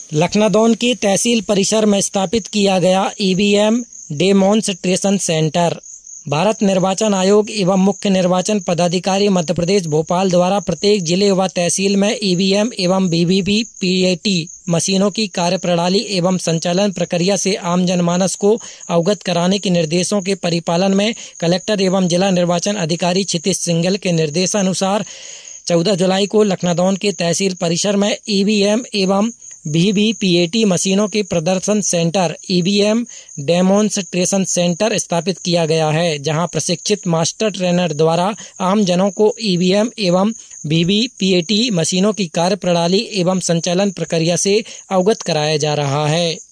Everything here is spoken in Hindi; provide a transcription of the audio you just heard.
लखनादौन की तहसील परिसर में स्थापित किया गया ईवीएम डेमोन्स्ट्रेशन सेंटर। भारत निर्वाचन आयोग एवं मुख्य निर्वाचन पदाधिकारी मध्य प्रदेश भोपाल द्वारा प्रत्येक जिले व तहसील में ईवीएम एवं वीवीपीएटी मशीनों की कार्यप्रणाली एवं संचालन प्रक्रिया से आम जनमानस को अवगत कराने के निर्देशों के परिपालन में कलेक्टर एवं जिला निर्वाचन अधिकारी क्षितिज सिंघल के निर्देशानुसार 14 जुलाई को लखनादौन के तहसील परिसर में ईवीएम एवं वीवीपीएटी मशीनों के प्रदर्शन सेंटर ईवीएम डेमोन्स्ट्रेशन सेंटर स्थापित किया गया है, जहां प्रशिक्षित मास्टर ट्रेनर द्वारा आम जनों को ईवीएम एवं वीवीपीएटी मशीनों की कार्यप्रणाली एवं संचालन प्रक्रिया से अवगत कराया जा रहा है।